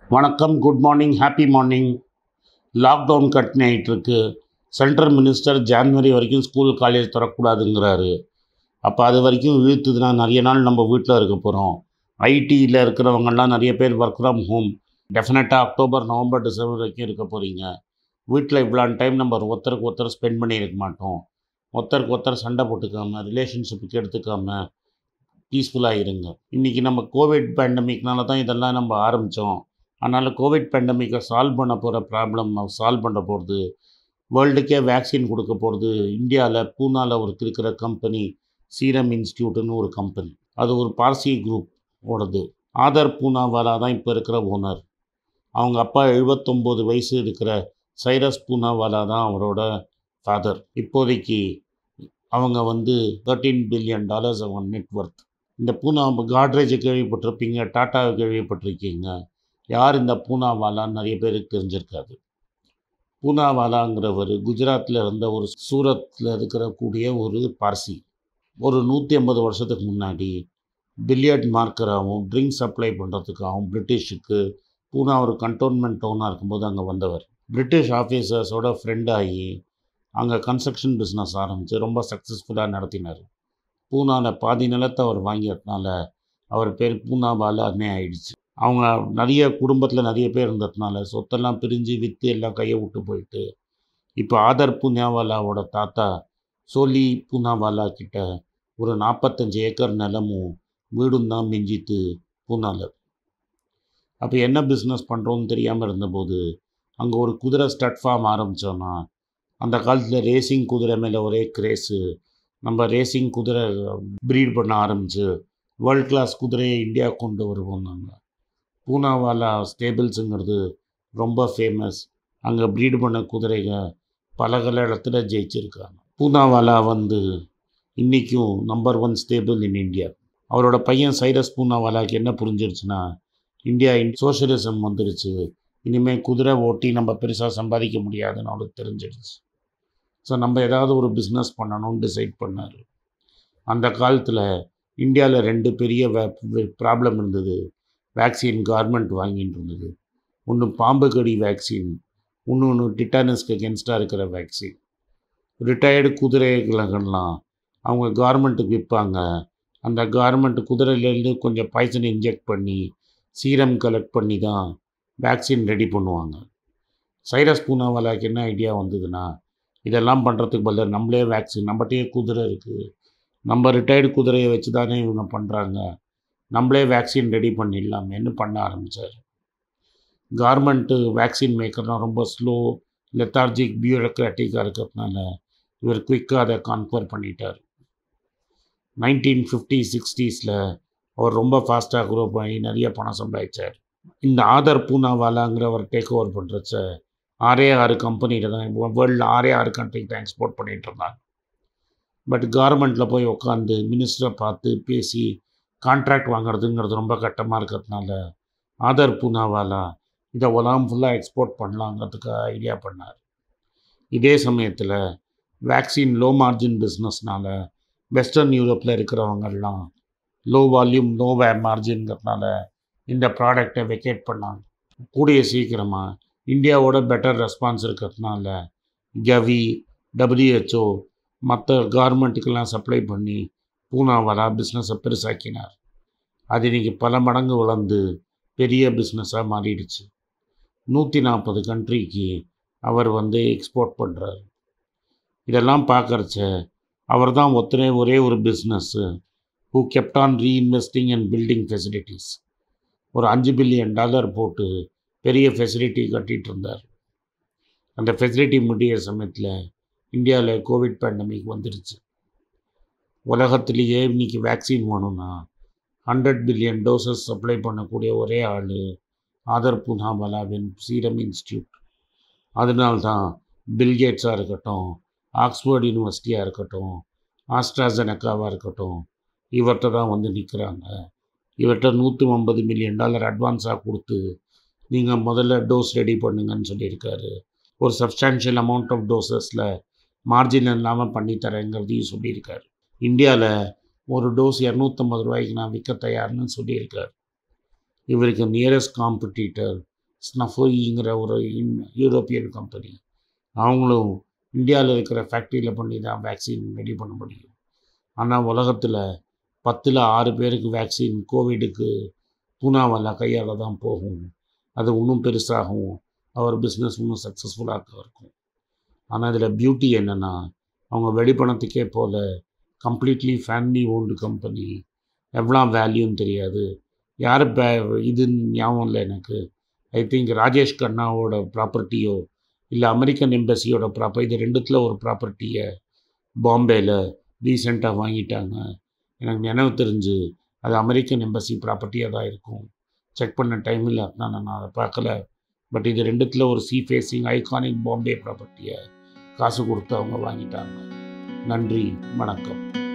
வணக்கம், good morning, happy morning. Lockdown cut ஆகிட்டுருக்கு. Central minister January வரைக்கும் ஸ்கூல் காலேஜ் தரக்கூடாதுங்கிறாரு. அப்போ அது வரைக்கும் இழுத்துதுன்னா நிறைய நாள் நம்ம வீட்டில் இருக்க போகிறோம். ஐடியில் இருக்கிறவங்கெல்லாம் நிறைய பேர் ஒர்க் ஃப்ரம் ஹோம். டெஃபினட்டாக அக்டோபர், நவம்பர், டிசம்பர் வரைக்கும் இருக்க போகிறீங்க. வீட்டில் இவ்வளோ டைம் நம்ம ஒருத்தருக்கு ஒருத்தர் ஸ்பெண்ட் பண்ணியிருக்க மாட்டோம். ஒருத்தருக்கு ஒருத்தர் சண்டை போட்டுக்காமல், ரிலேஷன்ஷிப்புக்கு எடுத்துக்காமல் பீஸ்ஃபுல்லாக இருங்க. இன்றைக்கி நம்ம கோவிட் பேண்டமிக்னால தான் இதெல்லாம் நம்ம ஆரம்பித்தோம். அதனால் கோவிட் பேண்டமிக்கை சால்வ் பண்ண போகிற ப்ராப்ளம் சால்வ் பண்ண போகிறது, வேர்ல்டுக்கே வேக்சின் கொடுக்க போகிறது இந்தியாவில் பூனாவில் இருக்கிற கம்பெனி சீரம் இன்ஸ்டியூட்டுன்னு ஒரு கம்பெனி. அது ஒரு பார்சி குரூப் ஓடுது. ஆதர் பூனாவாலா தான் இப்போ இருக்கிற ஓனர். அவங்க அப்பா 79 வயசு இருக்கிற சைரஸ் பூனாவாலா தான் அவரோட ஃபாதர். இப்போதைக்கு அவங்க $13 பில்லியன் அவங்க நெட்ஒர்க். இந்த பூனா காட்ரேஜை கேள்விப்பட்டிருப்பீங்க, டாட்டாவை கேள்விப்பட்டிருக்கீங்க. யார் இந்த பூனாவாலான்னு நிறைய பேருக்கு தெரிஞ்சிருக்காது. பூனாவாலாங்கிறவர் குஜராத்தில் இருந்த ஒரு சூரத்தில் இருக்கக்கூடிய ஒரு பார்சி. ஒரு 150 வருஷத்துக்கு முன்னாடி பில்லியர்ட் மார்க்கராகவும் ட்ரிங்க் சப்ளை பண்ணுறதுக்காகவும் பிரிட்டிஷுக்கு பூனா ஒரு கண்டோன்மெண்ட் டவுனாக இருக்கும்போது அங்கே வந்தவர். பிரிட்டிஷ் ஆஃபீஸர்ஸோட ஃப்ரெண்டாகி அங்கே கன்ஸ்ட்ரக்ஷன் பிஸ்னஸ் ஆரம்பித்து ரொம்ப சக்ஸஸ்ஃபுல்லாக நடத்தினார். பூனாவில் பாதி நிலத்தை அவர் வாங்கியதுனால அவர் பேர் பூனாவாலான்னே ஆயிடுச்சு. அவங்க நிறைய குடும்பத்தில் நிறைய பேர் இருந்ததுனால சொத்தெல்லாம் பிரிஞ்சு விற்று எல்லாம் கையை விட்டு போயிட்டு இப்போ ஆதர் பூனாவாலாவோட தாத்தா சோலி பூனாவாலா கிட்ட ஒரு 45 ஏக்கர் நிலமும் வீடும் தான் மிஞ்சித்து பூனாவில். அப்போ என்ன பிஸ்னஸ் பண்ணுறோன்னு தெரியாமல் இருந்தபோது அங்கே ஒரு குதிரை ஸ்டட் ஃபார்ம் ஆரம்பித்தோன்னா, அந்த காலத்தில் ரேசிங் குதிரை மேலே ஒரே கிரேஸு. நம்ம ரேசிங் குதிரை ப்ரீட் பண்ண ஆரம்பித்து வேர்ல்ட் கிளாஸ் குதிரையை இந்தியா கொண்டு வருவோம். நாங்கள் பூனாவாலா ஸ்டேபிள்ஸுங்கிறது ரொம்ப ஃபேமஸ். அங்கே ப்ரீட் பண்ண குதிரைகள் பல இடத்துல ஜெயிச்சிருக்காங்க. பூனாவாலா இன்றைக்கும் நம்பர் 1 ஸ்டேபிள் இன் இந்தியா. அவரோட பையன் சைரஸ் பூனாவாலாவுக்கு என்ன புரிஞ்சிருச்சுன்னா, இந்தியா சோஷியலிசம் வந்துருச்சு, இனிமேல் குதிரை ஓட்டி நம்ம பெருசாக சம்பாதிக்க முடியாதுன்னு அவருக்கு தெரிஞ்சிடுச்சு. ஸோ நம்ம ஏதாவது ஒரு பிஸ்னஸ் பண்ணணும்னு டிசைட் பண்ணார். அந்த காலத்தில் இந்தியாவில் 2 பெரிய ப்ராப்ளம் இருந்தது. வேக்சின் கவர்மெண்ட் வாங்கிட்டு இருந்தது. ஒன்று பாம்பு கடி வேக்சின், இன்னொன்று டிட்டானஸ்க்கு அகென்ஸ்டாக இருக்கிற வேக்சின். ரிட்டையர்டு குதிரைகளெல்லாம் அவங்க கவர்மெண்ட்டுக்கு விற்பாங்க. அந்த கவர்மெண்ட் குதிரையிலேருந்து கொஞ்சம் பாய்சன் இன்ஜெக்ட் பண்ணி சீரம் கலெக்ட் பண்ணி தான் வேக்சின் ரெடி பண்ணுவாங்க. சைரஸ் பூனாவாலாவுக்கு என்ன ஐடியா வந்ததுன்னா, இதெல்லாம் பண்ணுறதுக்கு பதிலாக நம்மளே வேக்சின், நம்மகிட்டே குதிரை இருக்குது, நம்ம ரிட்டையர்டு குதிரையை வச்சு தானே இவங்க பண்ணுறாங்க, நம்மளே வேக்சின் ரெடி பண்ணிடலாமேன்னு பண்ண ஆரம்பித்தார். கவர்மெண்ட்டு வேக்சின் மேக்கர்னால் ரொம்ப ஸ்லோ, லெத்தார்ஜிக், பியூரோக்ராட்டிக்காக இருக்கிறதுனால இவர் குயிக்காக அதை கான்க்வர் பண்ணிட்டார். 1950s 60s அவர் ரொம்ப ஃபாஸ்ட்டாக க்ரோ பண்ணி நிறைய பணம் சம்பாதிச்சார். இந்த ஆதர் பூனாவாலாங்கிறவர் டேக் ஓவர் பண்ணுறச்ச 6 கம்பெனியில் தான் வேர்ல்டில் 6 கண்ட்ரிக்கு தான் எக்ஸ்போர்ட் பண்ணிகிட்டு இருந்தாங்க. பட் கவர்மெண்ட்டில் போய் உட்காந்து மினிஸ்டரை பார்த்து பேசி கான்ட்ராக்ட் வாங்குறதுங்கிறது ரொம்ப கட்டமாக இருக்கிறதுனால ஆதர் பூனாவாலா இதை உலகம் ஃபுல்லாக எக்ஸ்போர்ட் பண்ணலாங்கிறதுக்கு ஐடியா பண்ணார். இதே சமயத்தில் வேக்சின் லோ மார்ஜின் பிஸ்னஸ்னால வெஸ்டர்ன் யூரோப்பில் இருக்கிறவங்கெல்லாம் லோ வால்யூம் லோ மார்ஜின்ங்கிறதுனால இந்த ப்ராடக்டை வெக்கேட் பண்ணாங்க. கூடிய சீக்கிரமாக இந்தியாவோட பெட்டர் ரெஸ்பான்ஸ் இருக்கிறதுனால கவி, WHO மற்ற கவர்மெண்ட்டுக்கெல்லாம் சப்ளை பண்ணி பூனாவாலா பிஸ்னஸை பெருசாக்கினார். அது இன்றைக்கி பல மடங்கு வளர்ந்து பெரிய பிஸ்னஸாக மாறிடுச்சு. 140 கண்ட்ரிக்கு அவர் எக்ஸ்போர்ட் பண்ணுறார். இதெல்லாம் பார்க்குறச்ச அவர் தான் ஒரே ஒரு business who kept on reinvesting and building facilities. ஒரு $5 பில்லியன் போட்டு பெரிய ஃபெசிலிட்டி கட்டிகிட்டு இருந்தார். அந்த ஃபெசிலிட்டி முடிகிற சமயத்தில் இந்தியாவில் கோவிட் பேண்டமிக் வந்துடுச்சு. உலகத்திலேயே இன்றைக்கி வேக்சின் வேணும்னா 100 பில்லியன் டோசஸ் சப்ளை பண்ணக்கூடிய ஒரே ஆள் ஆதர் பூனாவாலாவின் சீரம் இன்ஸ்டியூட். அதனால்தான் பில்கேட்ஸாக இருக்கட்டும், ஆக்ஸ்ஃபோர்ட் யூனிவர்சிட்டியாக இருக்கட்டும், ஆஸ்ட்ராசெனக்காவாக இருக்கட்டும், இவர்கிட்ட தான் நிற்கிறாங்க. இவர்கிட்ட $150 மில்லியன் அட்வான்ஸாக கொடுத்து நீங்கள் முதல்ல டோஸ் ரெடி பண்ணுங்கன்னு சொல்லியிருக்காரு. ஒரு சப்ஸ்டான்ஷியல் அமௌண்ட் ஆஃப் டோசஸில் மார்ஜின் இல்லாமல் பண்ணித்தரேங்கிறதையும் சொல்லியிருக்காரு. இந்தியாவில் ஒரு டோஸ் $250 நான் விற்க தயார்னு சொல்லியிருக்கார். இவருக்கு நியரஸ்ட் காம்படிட்டர் ஸ்னஃபோயிங்கிற ஒரு யூரோப்பியன் கம்பெனி. அவங்களும் இந்தியாவில் இருக்கிற ஃபேக்ட்ரியில் பண்ணி தான் வேக்சின் ரெடி பண்ண முடியும். ஆனால் உலகத்தில் 10ல் 6 பேருக்கு வேக்சின் கோவிடுக்கு பூனாவால் கையால் தான் போகும். அது இன்னும் பெருசாகும். அவர் பிஸ்னஸ் இன்னும் சக்ஸஸ்ஃபுல்லாக இருக்கும். ஆனால் இதில் பியூட்டி என்னென்னா, அவங்க வெளிப்பணத்துக்கே போல கம்ப்ளீட்லி ஃபேமிலி ஓன்டு கம்பெனி. எவ்வளோ வேல்யூன்னு தெரியாது. யார் இதுன்னு ஞாபகம் இல்லை எனக்கு. ஐ திங்க் ராஜேஷ் கண்ணாவோட ப்ராப்பர்ட்டியோ இல்லை அமெரிக்கன் எம்பசியோட இது ரெண்டுத்தில் ஒரு ப்ராப்பர்ட்டியை பாம்பேயில் ரீசெண்டாக வாங்கிட்டாங்க. எனக்கு நினைவு தெரிஞ்சு அது அமெரிக்கன் எம்பசி ப்ராப்பர்ட்டியாக தான் இருக்கும். செக் பண்ண டைம் இல்லை, நான் அதை பார்க்கல. பட் இது ரெண்டுத்தில் ஒரு ஃபேஸிங் ஐகானிக் பாம்பே ப்ராப்பர்ட்டியை காசு கொடுத்து அவங்க வாங்கிட்டாங்க. நன்றி, வணக்கம்.